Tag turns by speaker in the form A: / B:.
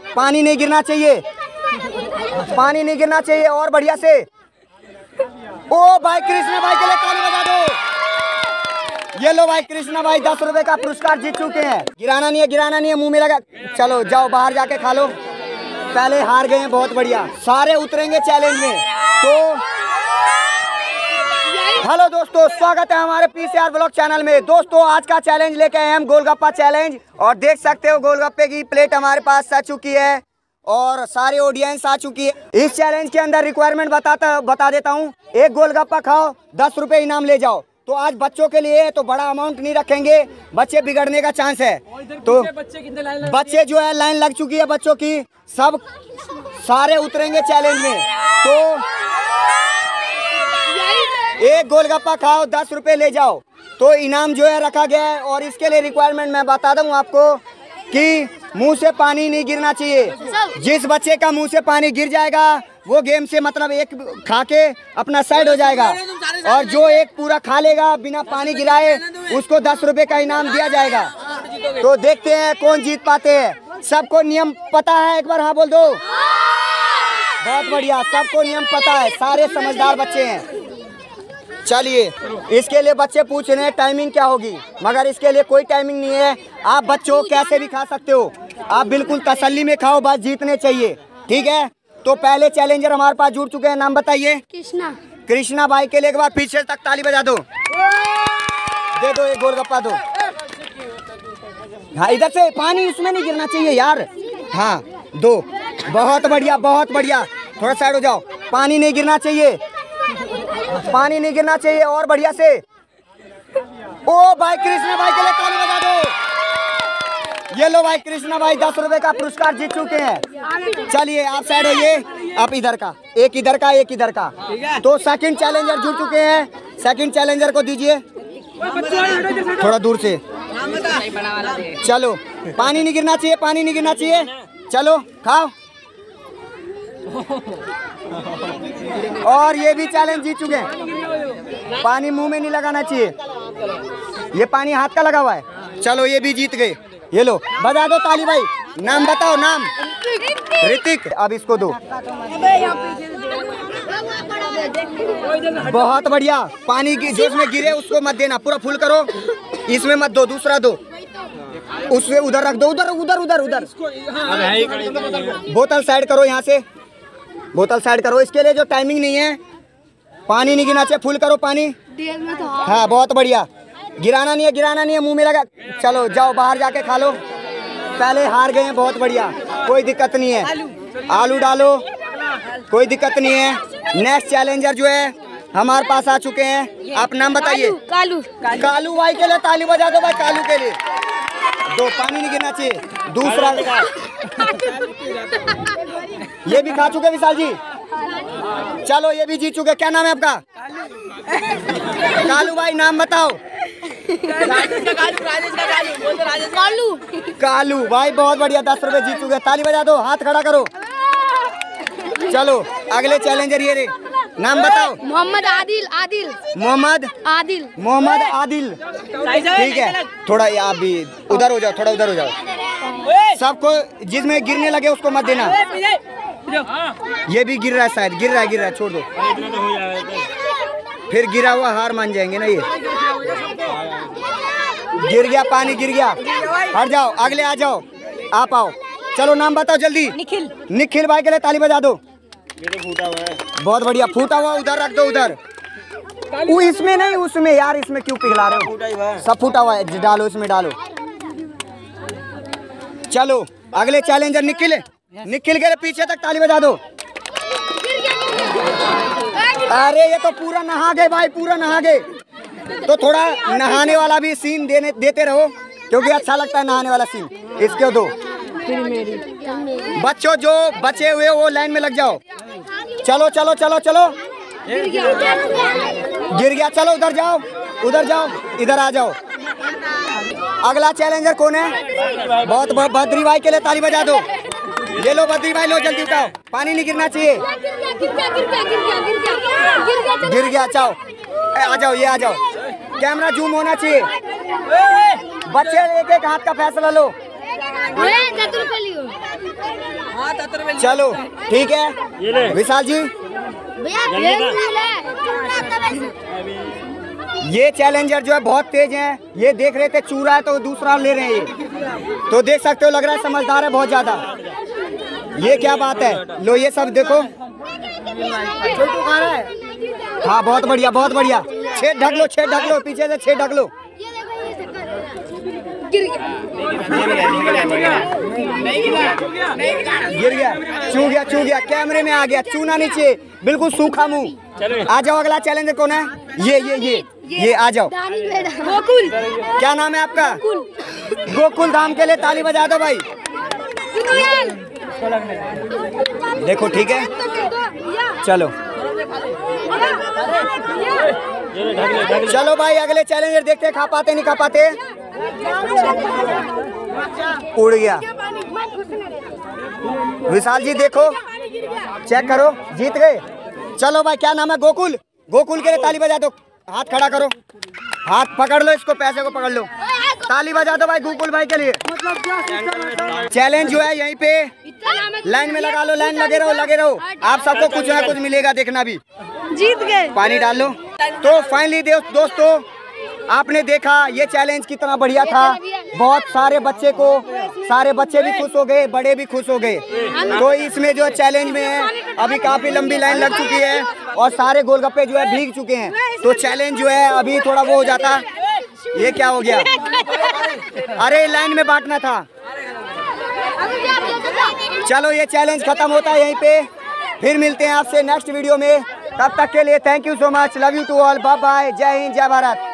A: पानी नहीं गिरना चाहिए, पानी नहीं गिरना चाहिए। और बढ़िया से। ओ भाई कृष्णा भाई के लिए ताली बजा दो। ये लो भाई कृष्णा भाई 10 रुपए का पुरस्कार जीत चुके हैं। गिराना नहीं है, गिराना नहीं है, मुंह में लगा। चलो जाओ बाहर जाके खा लो। पहले हार गए हैं, बहुत बढ़िया। सारे उतरेंगे चैलेंज में। तो हेलो दोस्तों, स्वागत है हमारे पीसीआर ब्लॉग चैनल में। दोस्तों आज का चैलेंज लेके आए हम गोलगप्पा चैलेंज। और देख सकते हो गोलगप्पे की प्लेट हमारे पास सज चुकी है और सारी ऑडियंस आ चुकी है। इस चैलेंज के अंदर रिक्वायरमेंट बता देता हूँ। एक गोलगप्पा खाओ, 10 रुपए इनाम ले जाओ। तो आज बच्चों के लिए तो बड़ा अमाउंट नहीं रखेंगे, बच्चे बिगड़ने का चांस है। तो बच्चे जो है लाइन लग चुकी है बच्चों की, सब सारे उतरेंगे चैलेंज में। तो एक गोलगप्पा खाओ, 10 रुपए ले जाओ। तो इनाम जो है रखा गया है। और इसके लिए रिक्वायरमेंट मैं बता दूं आपको कि मुंह से पानी नहीं गिरना चाहिए। जिस बच्चे का मुंह से पानी गिर जाएगा वो गेम से मतलब एक खा के अपना साइड हो जाएगा। और जो एक पूरा खा लेगा बिना पानी गिराए उसको 10 रुपए का इनाम दिया जाएगा। तो देखते हैं कौन जीत पाते हैं। सबको नियम पता है? एक बार हाँ बोल दो। बहुत बढ़िया, सबको नियम पता है, सारे समझदार बच्चे हैं। चलिए, इसके लिए बच्चे पूछ रहे हैं टाइमिंग क्या होगी, मगर इसके लिए कोई टाइमिंग नहीं है। आप बच्चों कैसे भी खा सकते हो, आप बिल्कुल तसल्ली में खाओ, बस जीतने चाहिए, ठीक है। तो पहले चैलेंजर हमारे पास जुड़ चुके हैं, नाम बताइए। कृष्णा। कृष्णा भाई के लिए एक बार पीछे तक ताली बजा दो। दे दो एक गोलगप्पा दो। हाँ इधर से, पानी इसमें नहीं गिरना चाहिए यार। हाँ दो, बहुत बढ़िया बहुत बढ़िया। थोड़ा साइड हो जाओ, पानी नहीं गिरना चाहिए, पानी नहीं गिरना चाहिए। और बढ़िया से। ओ भाई कृष्णा भाई के लिए ताली बजा दो। ये लो भाई कृष्णा भाई 10 रुपए का पुरस्कार जीत चुके हैं। चलिए आप साइड होइए, आप इधर का, एक इधर का, एक इधर का। तो सेकंड चैलेंजर जुड़ चुके हैं, सेकंड चैलेंजर को दीजिए थोड़ा दूर से। चलो, पानी नहीं गिरना चाहिए, पानी नहीं गिरना चाहिए। चलो खाओ। और ये भी चैलेंज जीत चुके हैं। पानी मुंह में नहीं लगाना चाहिए, ये पानी हाथ का लगा हुआ है। चलो ये भी जीत गए। ये लो बजा दो ताली भाई। नाम बताओ, नाम? ऋतिक। अब इसको दो। बहुत बढ़िया। पानी की जो इसमें गिरे उसको मत देना, पूरा फुल करो, इसमें मत दो, दूसरा दो। उससे उधर रख दो, उधर उधर उधर उधर। बोतल साइड करो, यहाँ से बोतल साइड करो। इसके लिए जो टाइमिंग नहीं है, पानी नहीं गिरना चाहिए, फुल करो पानी। हाँ बहुत बढ़िया। गिराना नहीं है, गिराना नहीं है, मुंह में लगा। चलो जाओ बाहर जाके खा लो। पहले हार गए हैं, बहुत बढ़िया, कोई दिक्कत नहीं है। आलू डालो, कोई दिक्कत नहीं है। नेक्स्ट चैलेंजर जो है हमारे पास आ चुके हैं। आप नाम बताइए। कालू। कालू भाई के लिए ताली बजा दो भाई, कालू के लिए दो। पानी नहीं गिरना चाहिए। दूसरा ये भी खा चुके विशाल जी। चलो ये भी जीत चुके। क्या नाम है आपका? कालू भाई, नाम बताओ। कालू। कालू भाई बहुत बढ़िया, 10 रुपए जीत चुके। ताली बजा दो, हाथ खड़ा करो। चलो अगले चैलेंजर ये रे, नाम बताओ। मोहम्मद आदिल। आदिल। मोहम्मद आदिल। मोहम्मद आदिल, ठीक है। थोड़ा आप भी उधर हो जाओ, थोड़ा उधर हो जाओ। सबको जिसमें गिरने लगे उसको मत देना। ये भी गिर रहा है शायद, गिर रहा है, छोड़ दो। फिर गिरा हुआ हार मान जाएंगे ना। ये गिर गया, पानी गिर गया। हट जाओ, अगले आ जाओ, आप आओ। चलो नाम बताओ जल्दी। निखिल। निखिल भाई के लिए ताली बजा दो। फूटा हुआ है, बहुत बढ़िया। फूटा हुआ उधर रख दो, उधर। वो इसमें नहीं, उसमें यार, इसमें क्यों पिघला रहे हो? सब फूटा हुआ है, डालो इसमें, डालो। चलो अगले चैलेंजर निखिल। निखिल के लिए पीछे तक ताली बजा दो। अरे ये तो पूरा नहा गए भाई, पूरा नहा गए। तो थोड़ा नहाने वाला भी सीन देते रहो, क्योंकि अच्छा लगता है नहाने वाला सीन। इसके दो। बच्चों जो बचे हुए वो लाइन में लग जाओ। चलो चलो चलो चलो। गिर गया, चलो उधर जाओ, उधर जाओ, इधर आ जाओ। अगला चैलेंजर कौन है? बहुत बद्री भाई के लिए ताली बजा दो। ये लो बद्री भाई, लो जल्दी उठाओ, पानी नहीं गिरना चाहिए। गिर गया, चाओ आ जाओ, ये आ जाओ। कैमरा जूम होना चाहिए। बच्चे एक एक हाथ का फैसला लो। चलो ठीक है विशाल जी, ये चैलेंजर जो है बहुत तेज हैं। ये देख रहे थे चूरा है तो दूसरा ले रहे हैं ये, तो देख सकते हो लग रहा है समझदार है बहुत ज्यादा। ये क्या बात है, लो ये सब देखो। छोटू खा रहा है। हाँ बहुत बढ़िया बहुत बढ़िया। छेद ढक लो, छेद ढक लो, पीछे से छेद ढक लो। गिर गया, चू गया, कैमरे में आ गया, चूना नीचे, बिल्कुल सूखा मुंह। आ जाओ, अगला चैलेंजर कौन है? ये आ जाओ। गोकुल, क्या नाम है आपका? गोकुल धाम के लिए ताली बजा दो भाई। देखो ठीक है, चलो चलो भाई अगले चैलेंजर देखते हैं खा पाते नहीं खा पाते। उड़ गया विशाल जी, देखो चेक करो, जीत गए। चलो भाई क्या नाम है? गोकुल। गोकुल के लिए ताली बजा दो, हाथ खड़ा करो, हाथ पकड़ लो, इसको पैसे को पकड़ लो, ताली बजा दो भाई गोकुल भाई के लिए। चैलेंज जो है यहीं पे लाइन में लगा लो, लाइन लगे रहो, आप सबको कुछ ना कुछ मिलेगा, देखना भी।
B: जीत गए।
A: पानी डाल लो। तो फाइनली दोस्तों आपने देखा ये चैलेंज कितना बढ़िया था। बहुत सारे बच्चे भी खुश हो गए, बड़े भी खुश हो गए। तो इसमें जो चैलेंज में है अभी काफी लंबी लाइन लग चुकी है और सारे गोलगप्पे जो है भीग चुके हैं। तो चैलेंज जो है अभी थोड़ा वो हो जाता। ये क्या हो गया? अरे लाइन में बांटना था। चलो ये चैलेंज खत्म होता है यहीं पे, फिर मिलते हैं आपसे नेक्स्ट वीडियो में। तब तक के लिए thank you so much, love you too all, bye bye, जय हिंद, जय भारत।